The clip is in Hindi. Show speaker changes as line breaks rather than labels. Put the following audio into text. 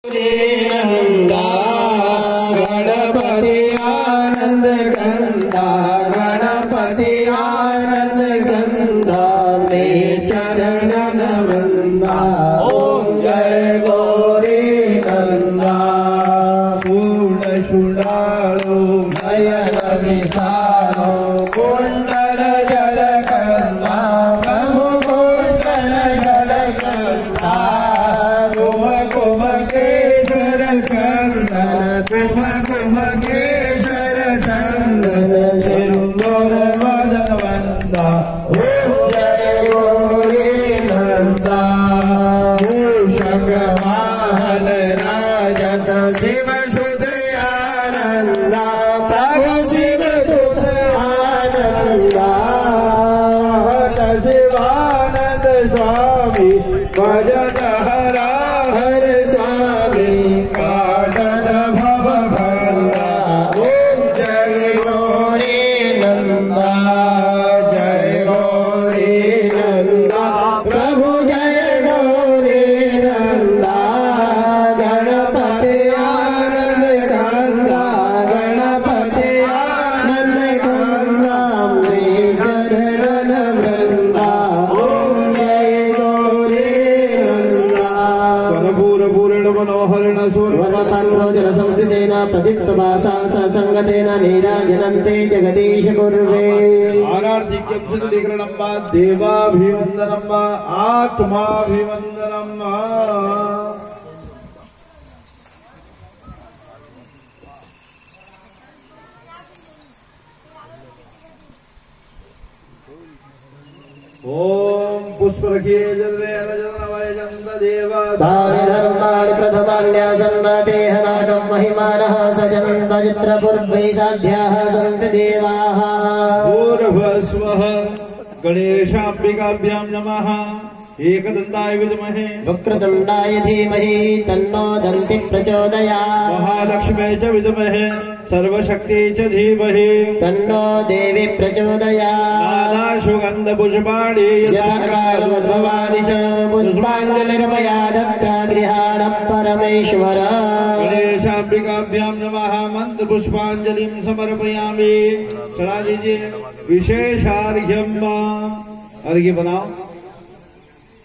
नंदा गणपति आनंद गंदा गणपति आनंद गंदा ने चरणन वृंदा ओम जय गौरी नंदा पूर्ण शुणालो नयन विशालो कुंडल जल कंदा प्रभु कुंडल जल कंदा कुम कुम केसर चंदन कुम कुम केसर चंदन सिंदूर वदन वंदा ओम जय गौरी नंदा मूषक वाहन राजत शिव सुत आनंदा प्रभु शिव सुत आनंदा शिवानंद स्वामी भजन हरा हर स्वामी काटन भव भंगा ओम जय गौरी नंदा जय गौरी नंदा प्रभु जय गौरी नंदा गणपति आनंद कंदा गणपति आनंद कंदा मे चरणन वृंदा ओम जय गौरी नंदा कर्पूरपूर्ण मनोहरण सुवर्णपात्रो जलसंस्थितेन प्रदीप्तवासा ससंगतेन नीराजनन्ते जगदीश कुर्वे
आरार्थिक्यं शुद्धीकरणं वा देवाभिवन्दनं वा आत्माभिवन्दनं वा ओम पुष्प रखिए जलवेन जलनवय जन्द देवा
सानि धर्माणि प्रथमान्यासन्नतेह नागं महिमानः सजन्त चित्रपूर्वे साध्याः सन्ति देवाः
पूर्वस्वः गणेशाम्बिकाभ्यां नमः एकदन्ताय विद्महे
वक्रतुण्डाय धीमहि तन्नो दन्ति प्रचोदयात्
महालक्ष्म्यै च विद्महे सर्वशक्त्यै च धीमहि
तन्नो देवी प्रचोदयात्
नानाशुगन्धपुष्पाणि
यथाकालोद्भवानि च पुष्पाञ्जलिर्मया दत्ता गृहाणः परमेश्वर
गणेशाम्बिकाभ्यां नमः मन्त्रपुष्पाञ्जलिं समर्पयामि चढ़ा दीजिए विशेषार्घ्यं अर्घ्य बनाओ